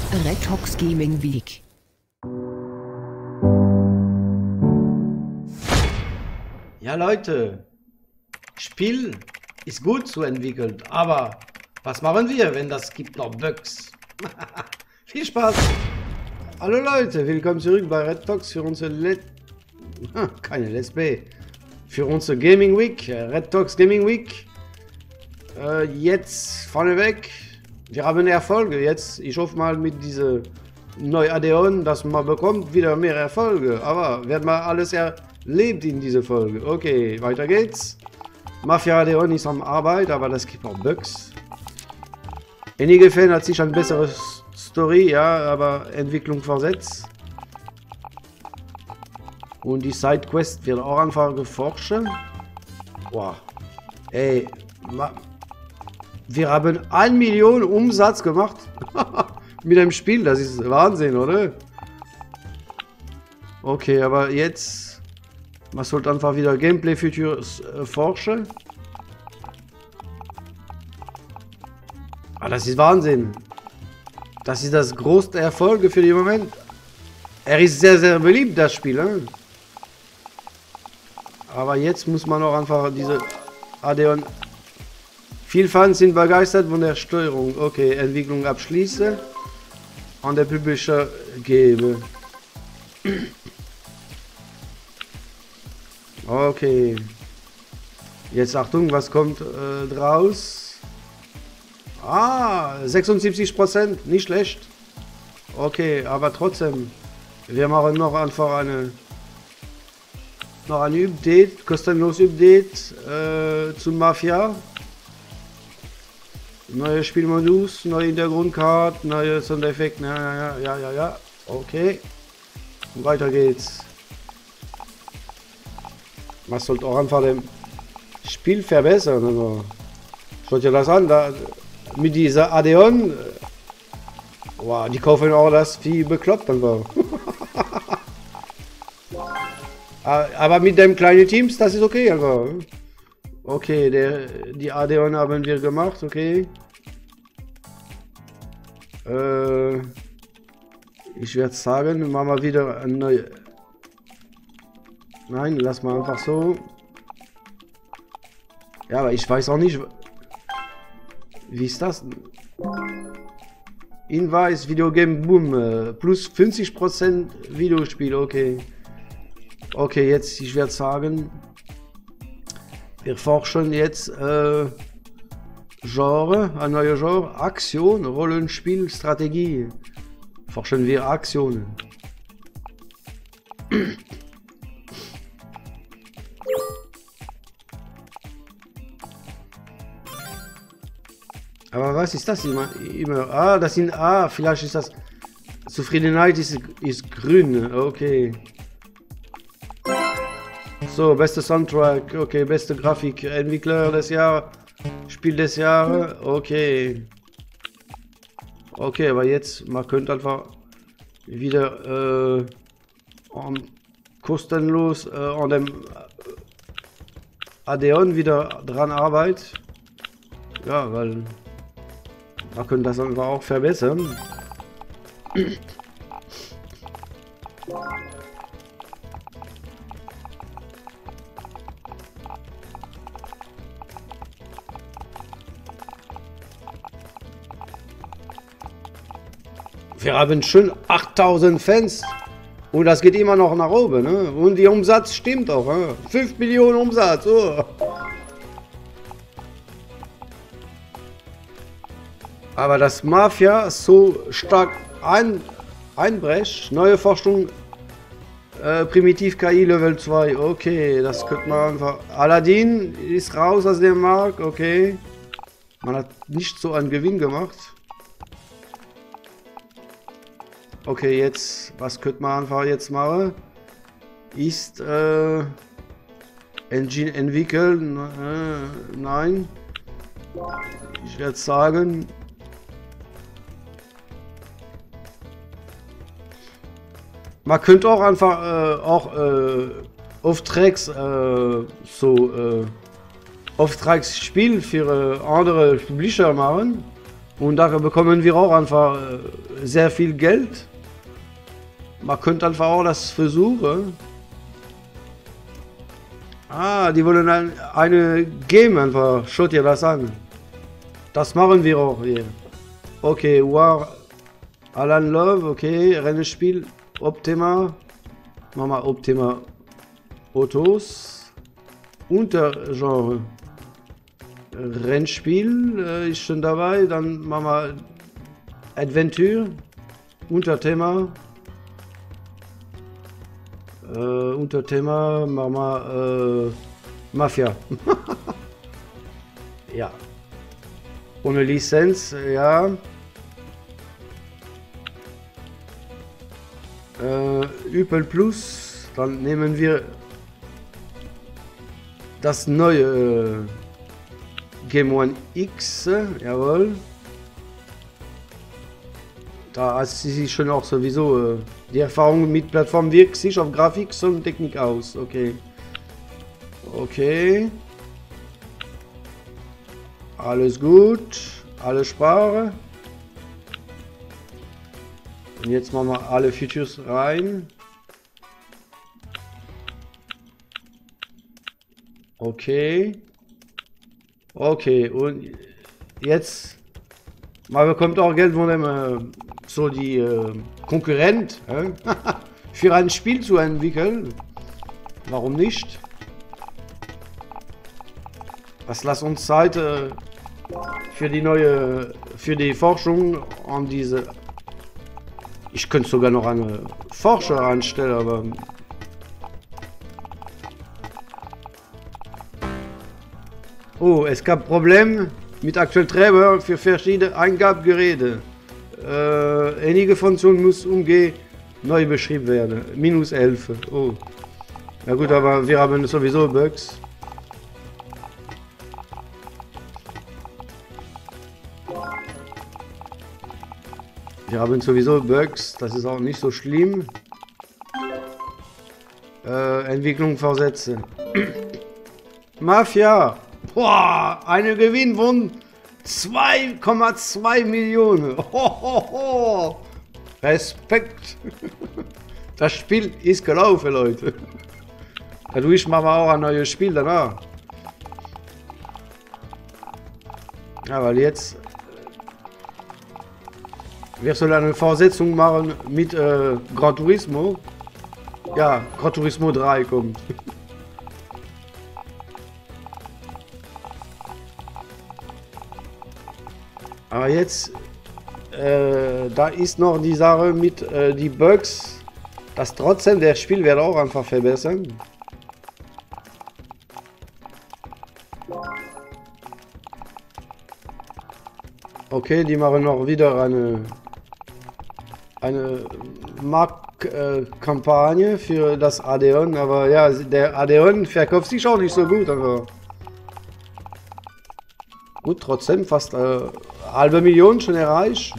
Redtox Gaming Week. Ja Leute, Spiel ist gut so entwickelt, aber was machen wir, wenn das gibt noch Bugs? Viel Spaß! Hallo Leute, willkommen zurück bei Redtox für unsere keine Let's Play. Für unsere Gaming Week, Redtox Gaming Week. Jetzt vorneweg, wir haben Erfolge jetzt. Ich hoffe mal mit dieser neuen Add-on, dass man bekommt wieder mehr Erfolge. Aber werden wir alles erlebt in dieser Folge. Okay, weiter geht's. Mafia Add-on ist am Arbeit, aber das gibt auch Bugs. Einige Fan hat sich eine bessere Story, ja, aber Entwicklung versetzt. Und die Sidequest wird auch einfach geforscht. Wow. Ey, wir haben 1 Million Umsatz gemacht mit dem Spiel. Das ist Wahnsinn, oder? Okay, aber jetzt, man sollte einfach wieder Gameplay-Features forschen. Ah, das ist Wahnsinn. Das ist das größte Erfolg für den Moment. Er ist sehr, sehr beliebt, das Spiel. Ne? Aber jetzt muss man auch einfach diese Add-on. Viele Fans sind begeistert von der Steuerung. Okay, Entwicklung abschließen. An der Publisher geben. Okay. Jetzt Achtung, was kommt draus? Ah, 76%, nicht schlecht. Okay, aber trotzdem. Wir machen noch einfach ein Update, kostenloses Update zu Mafia. Neue Spielmodus, neue Hintergrundkarte, neue Sondereffekte. Ja. Okay. Und weiter geht's. Man sollte auch einfach das Spiel verbessern. Also, schaut ihr das an? Da, mit dieser Add-on. Wow, die kaufen auch das wie bekloppt einfach. Aber mit dem kleinen Teams, das ist okay einfach. Okay, die Add-on haben wir gemacht, okay. Ich werde sagen, machen wir wieder eine neue. Nein, lass mal einfach so. Ja, aber ich weiß auch nicht. Wie ist das? Hinweis, Videogame Boom. Plus 50% Videospiel, okay. Okay, jetzt, ich werde sagen. Wir forschen jetzt Genre, ein neuer Genre, Aktion, Rollenspiel, Strategie. Forschen wir Aktionen. Aber was ist das immer? Ah, das sind. Ah, vielleicht ist das. Zufriedenheit ist grün. Okay. So, beste Soundtrack. Okay, beste Grafik. Entwickler des Jahres. Spiel des Jahres. Okay. Okay, aber jetzt, man könnte einfach wieder kostenlos an dem Add-on wieder dran arbeiten. Ja, weil man könnte das einfach auch verbessern. Wir haben schon 8000 Fans und das geht immer noch nach oben. Ne? Und der Umsatz stimmt auch. Ne? 5 Millionen Umsatz. Oh. Aber das Mafia so stark einbrecht. Neue Forschung, Primitiv KI Level 2. Okay, das könnte man einfach. Aladdin ist raus aus dem Markt. Okay. Man hat nicht so einen Gewinn gemacht. Okay, jetzt, was könnte man einfach jetzt machen? Ist Engine entwickeln? Nein. Ich werde sagen. Man könnte auch einfach Auftrags Auftragsspiel für andere Publisher machen. Und da bekommen wir auch einfach sehr viel Geld. Man könnte einfach auch das versuchen. Ah, die wollen eine Game einfach. Schaut dir das an. Das machen wir auch hier. Okay, War Alan Love, okay, Rennspiel, Optima. Machen wir Optima Autos. Untergenre. Rennspiel ist schon dabei. Dann machen wir Adventure. Unterthema. Unterthema machen wir Mafia. Ja. Ohne Lizenz, ja. Üpel Plus. Dann nehmen wir das neue Game One X. Jawohl. Da hat sie schon auch sowieso die Erfahrung mit Plattform wirkt sich auf Grafik und Technik aus. Okay. Okay. Alles gut. Alle Sprache. Und jetzt machen wir alle Features rein. Okay. Okay. Und jetzt. Man bekommt auch Geld von dem so die Konkurrent für ein Spiel zu entwickeln. Warum nicht? Das lässt uns Zeit für die Forschung an diese. Ich könnte sogar noch eine Forscher anstellen, aber oh, es gab Probleme mit aktuellen Treiber für verschiedene Eingabegeräte. Einige Funktionen muss neu beschrieben werden. -11. Oh. Na gut, aber wir haben sowieso Bugs. Wir haben sowieso Bugs, das ist auch nicht so schlimm. Entwicklung versetzen. Mafia! Boah, eine Gewinn von 2,2 Millionen. Hohoho. Respekt. Das Spiel ist gelaufen, Leute. Dadurch machen wir auch ein neues Spiel danach. Ja, weil jetzt wir sollen eine Fortsetzung machen mit Gran Turismo. Ja, Gran Turismo 3 kommt. Aber jetzt, da ist noch die Sache mit die Bugs, dass trotzdem das Spiel wird auch einfach verbessern. Okay, die machen noch wieder eine Marktkampagne für das Adeon, aber ja, der Adeon verkauft sich auch nicht so gut. Aber gut, trotzdem fast halbe Million schon erreicht.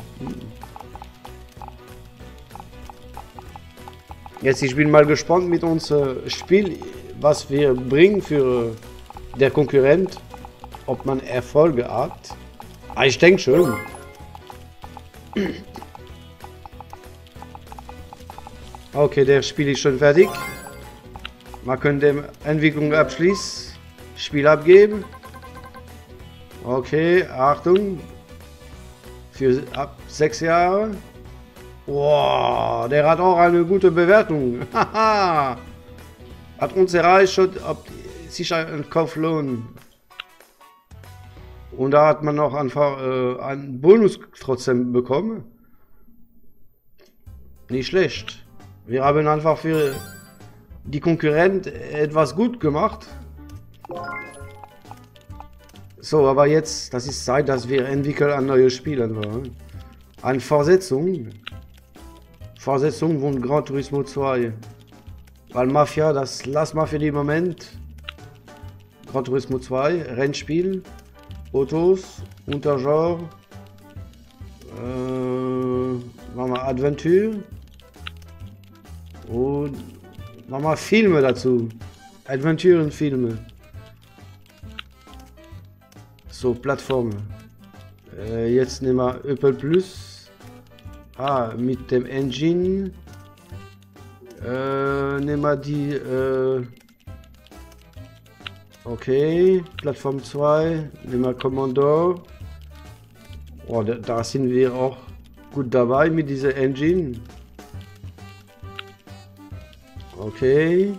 Jetzt, ich bin mal gespannt mit unserem Spiel, was wir bringen für der Konkurrent, ob man Erfolge hat. Ah, ich denke schon. Okay, der Spiel ist schon fertig. Man könnte die Entwicklung abschließen. Spiel abgeben. Okay, Achtung. Für ab 6 Jahre. Wow, der hat auch eine gute Bewertung. Haha. Hat uns erreicht, ob sich ein Kauf lohnt. Und da hat man noch einfach einen Bonus trotzdem bekommen. Nicht schlecht. Wir haben einfach für die Konkurrent etwas gut gemacht. So, aber jetzt, das ist Zeit, dass wir entwickeln ein neues Spiel. Eine Fortsetzung. Fortsetzung von Gran Turismo 2. Weil Mafia, das lass mal für den Moment. Gran Turismo 2, Rennspiel. Autos, Untergenre, machen wir Adventure und machen wir Filme dazu. Adventure und Filme. So, Plattformen. Jetzt nehmen wir Opel Plus. mit dem Engine. Nehmen wir die, okay, Plattform 2, nehmen wir Commodore. Oh, da sind wir auch gut dabei mit dieser Engine. Okay.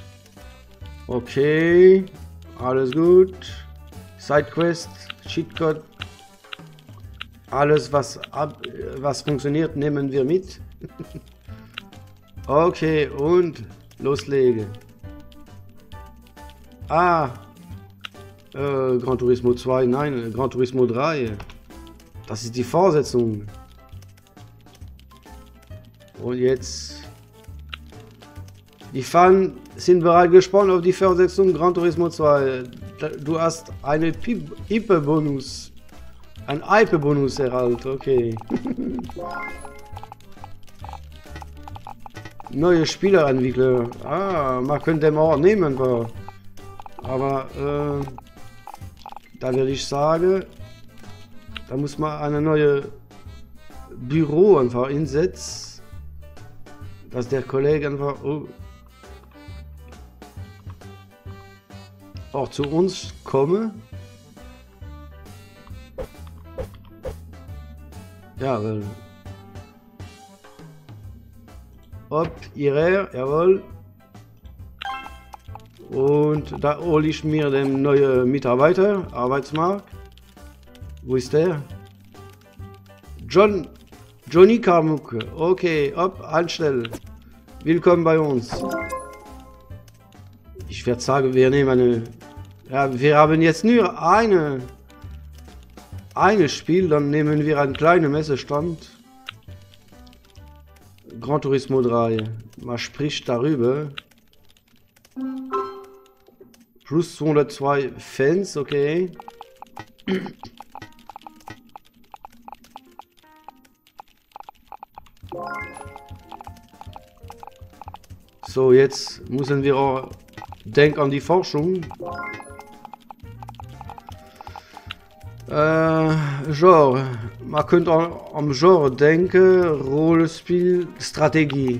Okay. Alles gut. Sidequest, Cheatcode. Alles, was funktioniert, nehmen wir mit. Okay, und loslegen. Gran Turismo 2, nein, Gran Turismo 3. Das ist die Fortsetzung. Und jetzt... Die Fans sind bereit gespannt auf die Fortsetzung Gran Turismo 2. Du hast einen IP-Bonus. Ein IP-Bonus erhalten, okay. Neue Spielerentwickler. Man könnte den auch nehmen. Aber da würde ich sagen, da muss man eine neue Büro einfach einsetzen. Dass der Kollege einfach auch zu uns komme. Ja, weil... Hopp, hierher, jawohl. Und da hole ich mir den neuen Mitarbeiter, Arbeitsmarkt. Wo ist der? Johnny Carmucke. Okay, hopp, anstellen. Willkommen bei uns. Ich werde sagen, wir nehmen eine... Ja, wir haben jetzt nur eine Spiel, dann nehmen wir einen kleinen Messestand. Gran Turismo 3. Man spricht darüber. Plus 202 Fans, okay. So, jetzt müssen wir auch denken an die Forschung. Genre. Man könnte auch am Genre denken. Rollenspiel, Strategie.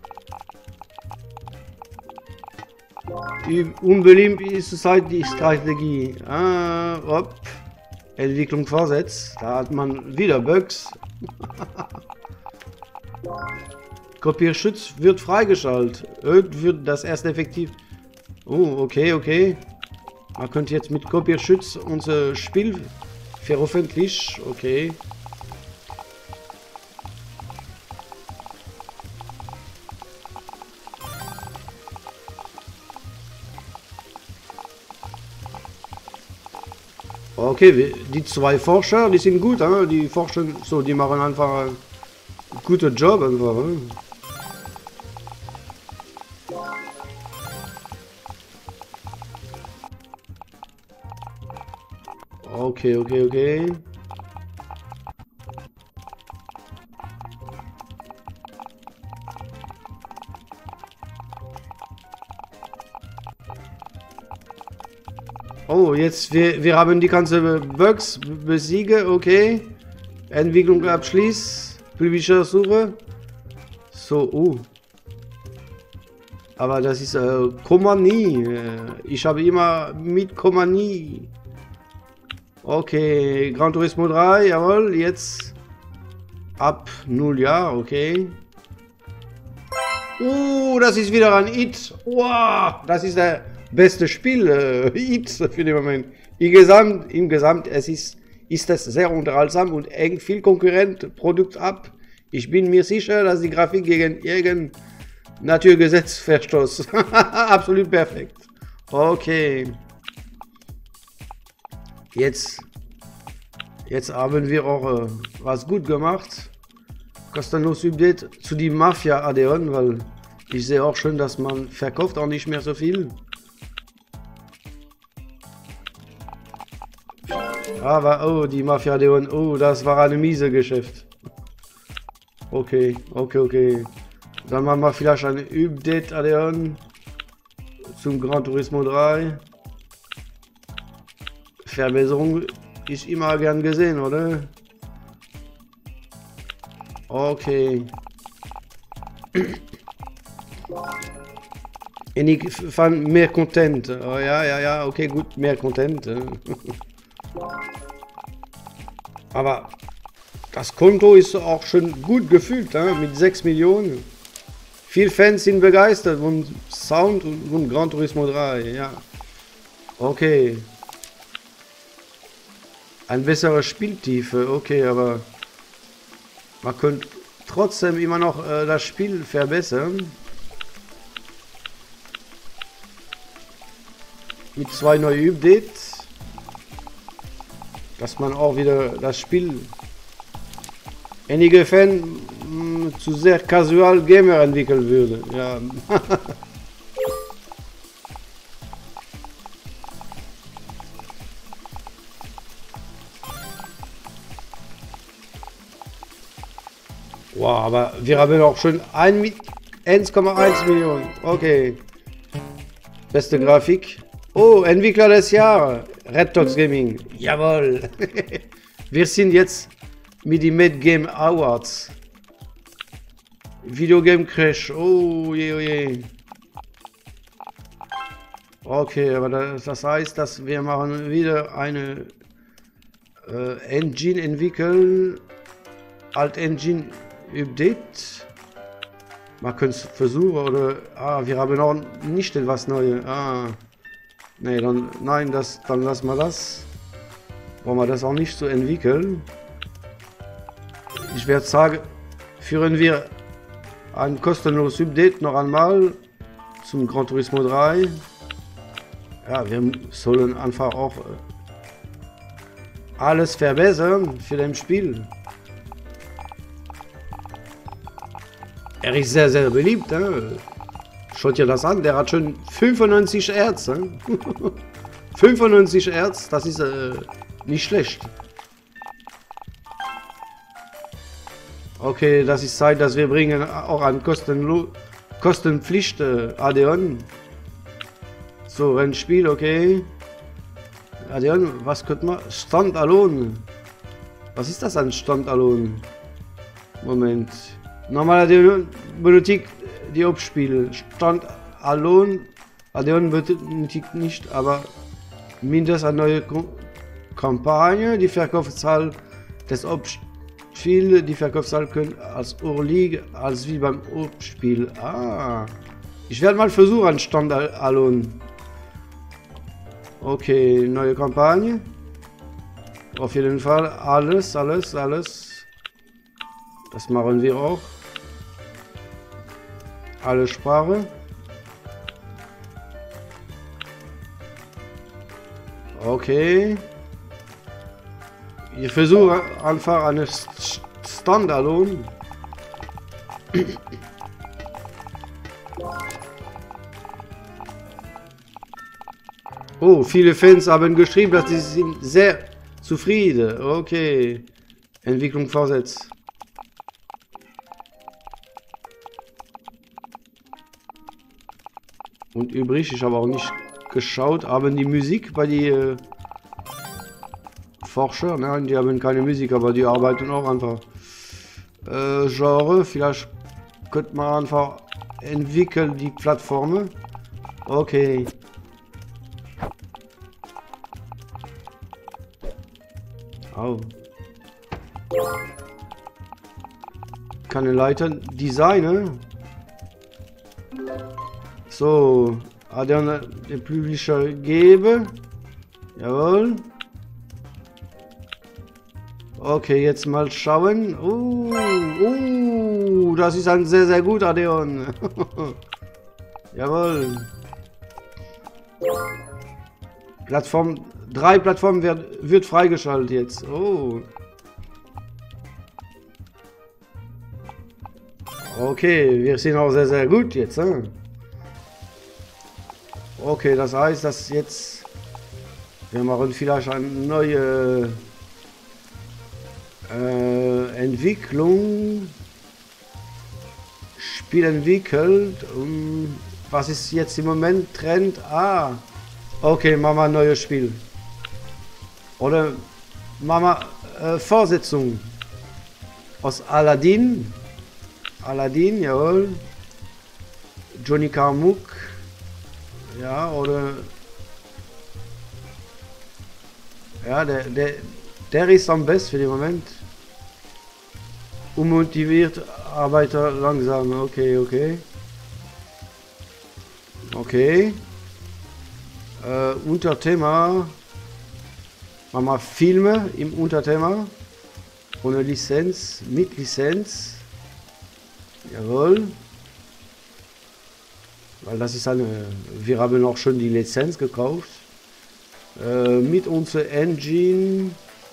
Unbeliebt ist zurzeit die Strategie. Hopp. Entwicklung vorsetzt. Da hat man wieder Bugs. Kopierschutz wird freigeschaltet. Wird das erst effektiv. Oh, okay. Man könnte jetzt mit Kopierschutz unser Spiel veröffentlichen. Okay. Okay, die zwei Forscher, die sind gut, die forschen so, die machen einfach einen guten Job einfach. Okay. Oh, jetzt wir haben die ganze Bugs besiegen, okay. Entwicklung abschließt, Publisher suche. So, aber das ist Komanie. Ich habe immer mit Komanie. Okay, Gran Turismo 3, jawohl, jetzt ab 0 Jahr, okay. Das ist wieder ein Hit. Wow, das ist der beste Spiel, Hit für den Moment. Im Gesamt ist es sehr unterhaltsam und hängt viel Konkurrent-Produkt ab. Ich bin mir sicher, dass die Grafik gegen irgendein Naturgesetz verstößt. Absolut perfekt. Okay. Jetzt haben wir auch was gut gemacht. Kostenlos Update zu die Mafia Adeon, weil ich sehe auch schon, dass man verkauft auch nicht mehr so viel. Aber die Mafia Adeon, das war eine miese Geschäft. Okay. Dann machen wir vielleicht ein Update Adeon zum Gran Turismo 3. Verbesserung ist immer gern gesehen, oder? Okay. En ik van meer content. Oh ja, okay, gut, mehr Content. Aber das Konto ist auch schon gut gefüllt, mit 6 Millionen. Viele Fans sind begeistert von Sound und von Gran Turismo 3, ja. Okay. Eine bessere Spieltiefe, okay, aber man könnte trotzdem immer noch das Spiel verbessern. Mit 2 neuen Updates. Dass man auch wieder das Spiel einige Fans zu sehr casual Gamer entwickeln würde. Ja. Wow, aber wir haben auch schon 1,1 Millionen. Okay. Beste Grafik. Oh, Entwickler des Jahres. Red Dogs Gaming. Jawohl. Wir sind jetzt mit den Mad Game Awards. Video Game Crash. Oh je, oh je. Okay, aber das heißt, dass wir machen wieder eine Engine entwickeln. Alt Engine Update. Man könnte es versuchen oder. Ah, wir haben noch nicht etwas Neues. Ah. Nee, dann. Nein, dann lassen wir das. Wollen wir das auch nicht so entwickeln. Ich werde sagen, führen wir ein kostenloses Update noch einmal zum Gran Turismo 3. Ja, wir sollen einfach auch alles verbessern für das Spiel. Er ist sehr, sehr beliebt. Schaut dir das an, der hat schon 95 Hertz. 95 Hertz, das ist nicht schlecht. Okay, das ist Zeit, dass wir bringen auch ein Kostenpflicht Add-on. So, Rennspiel, okay. Add-on, was könnte man? Standalone. Was ist das, ein Standalone? Moment. Normal Add-on benötigt die Abspiel. Standalone. Add-on benötigt nicht, aber mindestens eine neue Kampagne. Die Verkaufszahl des Abspiels. Die Verkaufszahl können als hoch liegen als wie beim Abspiel. Ah. Ich werde mal versuchen, ein Standalone. Okay, neue Kampagne. Auf jeden Fall alles. Das machen wir auch. Alle Sprache. Okay. Ich versuche einfach eine Standalone. Oh, viele Fans haben geschrieben, dass sie sind sehr zufrieden. Okay. Entwicklung vorsetzt. Und übrig, ich habe auch nicht geschaut, haben die Musik bei die Forscher, nein, die haben keine Musik, aber die arbeiten auch einfach. Genre, vielleicht könnte man einfach entwickeln die Plattformen. Okay. Oh. Keine Leiter. Designer. So. Add-on der Publisher gebe. Jawohl. Okay, jetzt mal schauen. Das ist ein sehr, sehr guter Add-on. Jawohl. Plattform 3 Plattformen wird freigeschaltet jetzt. Oh. Okay, wir sind auch sehr, sehr gut jetzt. Okay, das heißt, dass jetzt wir machen vielleicht eine neue Entwicklung. Spiel entwickelt. Was ist jetzt im Moment Trend? Ah. Okay, machen wir ein neues Spiel. Oder machen wir Fortsetzung. aus Aladdin. Aladdin, jawohl. Johnny Carmook. Ja, oder... Ja, der ist am besten für den Moment. Unmotiviert, Arbeiter langsam. Okay, okay. Okay. Unterthema. Machen wir Filme im Unterthema. Ohne Lizenz, mit Lizenz. Jawohl. Weil das ist eine... Wir haben auch schon die Lizenz gekauft. Mit unserer Engine.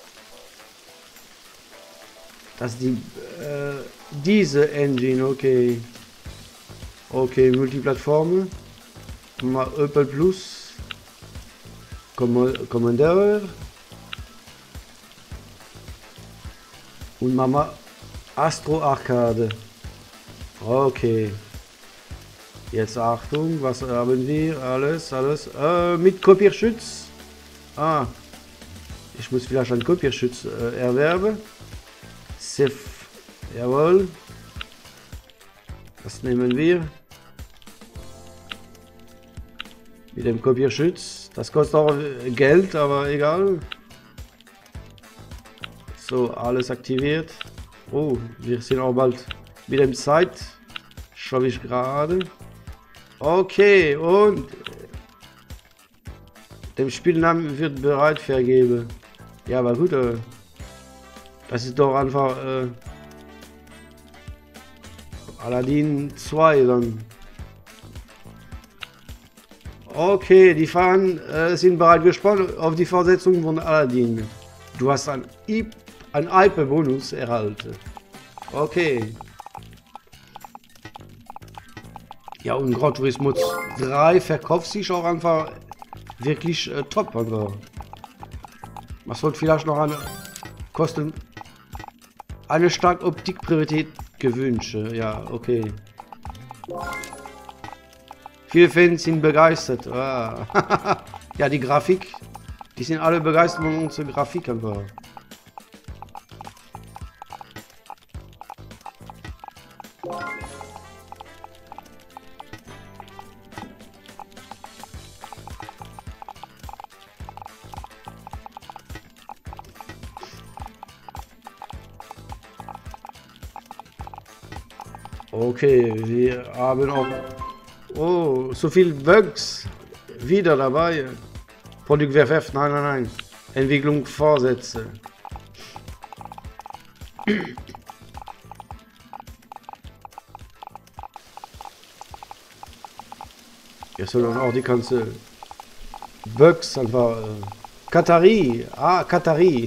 Das ist die... diese Engine, okay. Okay, Multiplattformen. Mal Opel Plus. Commander. Und Mama Astro Arcade. Okay. Jetzt Achtung, was haben wir? Alles. Mit Kopierschutz. Ah. Ich muss vielleicht einen Kopierschutz erwerben. Sif. Jawohl. Das nehmen wir. Mit dem Kopierschutz. Das kostet auch Geld, aber egal. So, alles aktiviert. Oh, wir sind auch bald mit dem Zeit. Schaue ich gerade. Okay, und dem Spielnamen wird bereit vergeben. Ja, aber gut, das ist doch einfach Aladdin 2 dann. Okay, die Fahnen sind bereit gespannt auf die Fortsetzung von Aladdin. Du hast ein IP-Bonus erhalten. Okay. Ja, und Gran Turismo 3 verkauft sich auch einfach wirklich top. Also. Man sollte vielleicht noch eine starke Optikpriorität gewünscht. Ja, okay. Viele Fans sind begeistert. Ah. Ja, die Grafik. Die sind alle begeistert von unserer Grafik einfach. Okay, wir haben auch... Oh, so viel Bugs wieder dabei. Produkt WFF, nein. Entwicklung Vorsätze. Jetzt sollen auch die ganze Bugs einfach... Katari. Ah, Katari.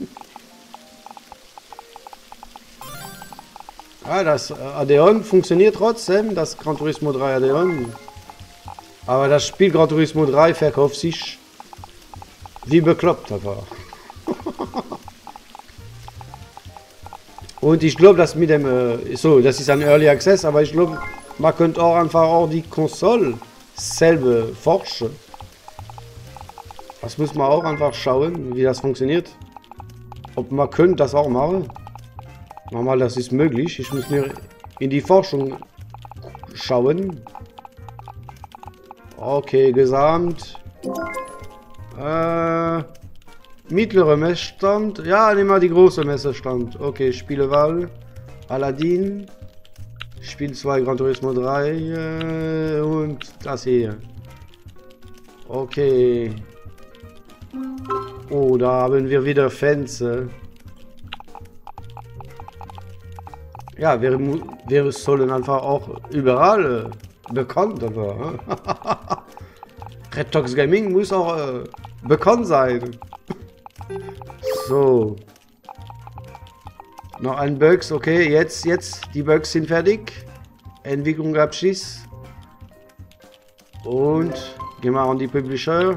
Ah, das Adeon funktioniert trotzdem, das Gran Turismo 3 Adeon. Aber das Spiel Gran Turismo 3 verkauft sich wie bekloppt einfach. Und ich glaube, dass mit dem... so, das ist ein Early Access, aber ich glaube, man könnte auch einfach auch die Konsole selber forschen. Das muss man auch einfach schauen, wie das funktioniert. Ob man könnte das auch machen. Mal, das ist möglich. Ich muss mir in die Forschung schauen. Okay, gesamt. Mittlere Messstand. Ja, nehmen wir die große Messestand. Okay, Spielewahl. Aladdin. Spiel 2 Gran Turismo 3. Und das hier. Okay. Oh, da haben wir wieder Fenster. Ja, wir sollen einfach auch überall bekannt, aber Red Tox Gaming muss auch bekannt sein. So. Noch ein Bugs, okay, jetzt, die Bugs sind fertig. Entwicklung abschließt. Und gehen wir an die Publisher.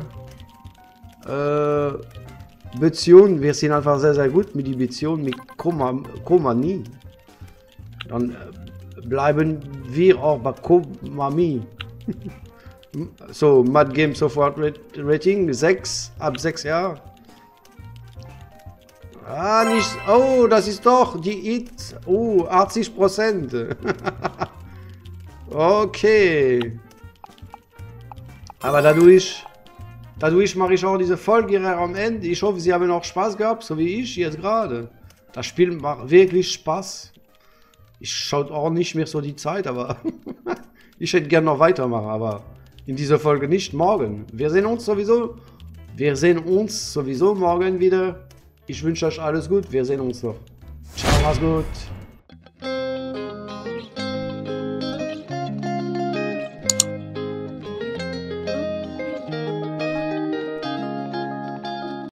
Beziehung, wir sind einfach sehr, sehr gut mit die Beziehung mit Konami. Dann bleiben wir auch bei Konami. So, Mad Game Software Rating 6, ab 6 Jahren. Ah, nicht... Oh, das ist doch die It. Oh, 80%. Okay. Aber dadurch mache ich auch diese Folge am Ende. Ich hoffe, Sie haben auch Spaß gehabt, so wie ich jetzt gerade. Das Spiel macht wirklich Spaß. Ich schaue auch nicht mehr so die Zeit, aber ich hätte gerne noch weitermachen, aber in dieser Folge nicht morgen. Wir sehen uns sowieso morgen wieder. Ich wünsche euch alles gut. Wir sehen uns noch. Ciao, mach's gut.